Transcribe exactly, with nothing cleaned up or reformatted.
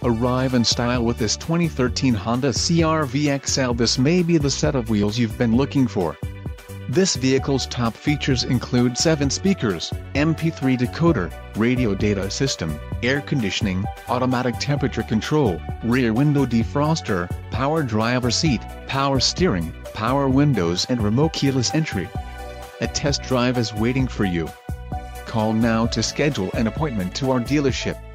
Arrive in style with this twenty thirteen Honda C R V X L. This may be the set of wheels you've been looking for. This vehicle's top features include seven speakers, M P three decoder, radio data system, air conditioning, automatic temperature control, rear window defroster, power driver seat, power steering, power windows and remote keyless entry. A test drive is waiting for you. Call now to schedule an appointment to our dealership.